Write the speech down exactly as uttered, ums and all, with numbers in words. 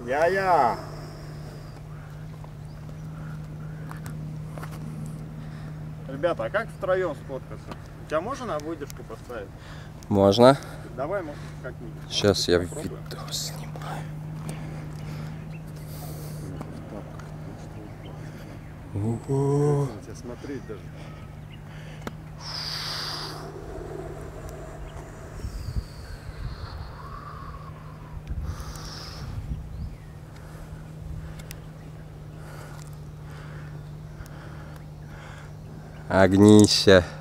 Я-я! Ребята, а как втроем сфоткаться? У тебя можно на выдержку поставить? Можно. Давай, может, как-нибудь. Сейчас я видео снимаю. Ого. Тебя смотреть даже. Огнище.